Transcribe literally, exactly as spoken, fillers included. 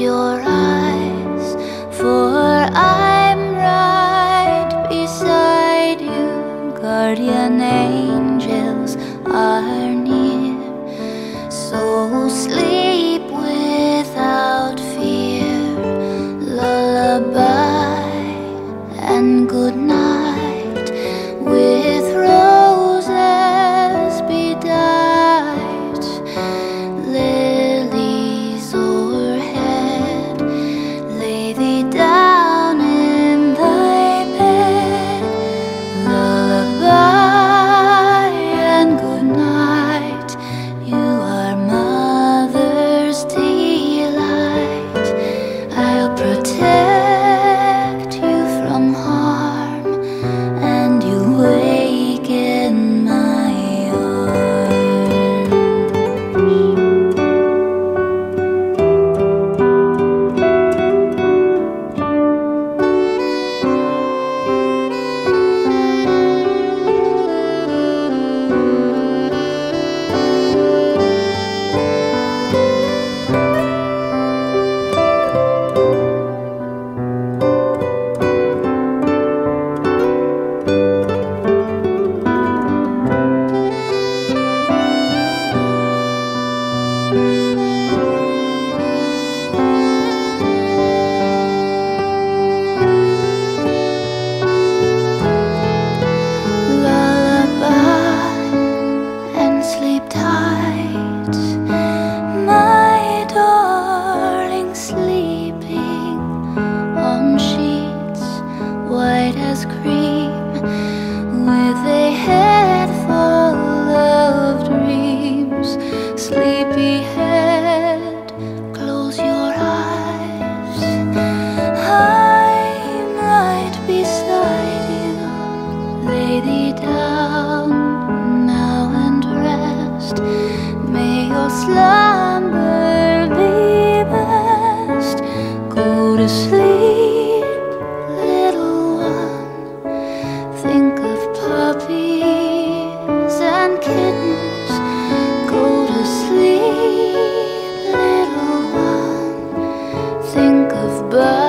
your eyes, for I'm right beside you. Guardian angels are near, so sleep without fear. Lullaby and good night, with roses bedight, lilies o'erhead, lay thee down in thy bed. Lullaby and good night, you are mother's delight. I'll protect you from harm, and you wake in my arms. Sleep tight, my darling, sleeping on sheets white as cream, with a head full of dreams. Sleepy head, close your eyes, I'm right beside you. Lay thee down now and rest, may your slumber be best. Go to sleep, little one, think of puppies and kittens. Go to sleep, little one, think of birds